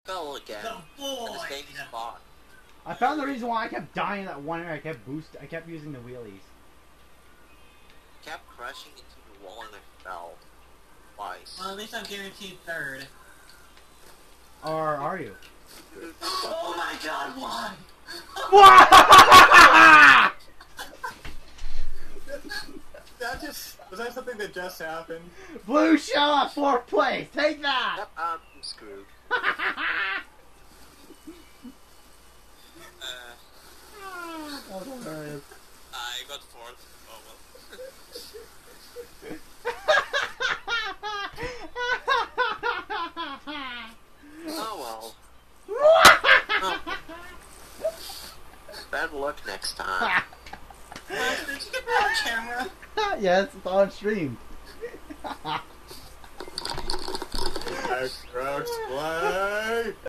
fell again. The boy! In the same spot. I found the reason why I kept dying in that one area. I kept using the wheelies. Kept crashing into the wall and I fell. Twice. Well, at least I'm guaranteed third. Or are you? Oh my god, why? Was that something that just happened? Blue shell at 4th place. Take that. Yep, I'm screwed. I got 4th. Oh well. Oh well. Bad luck next time. Did you get that on camera? Yes, it's on stream. Crux, play!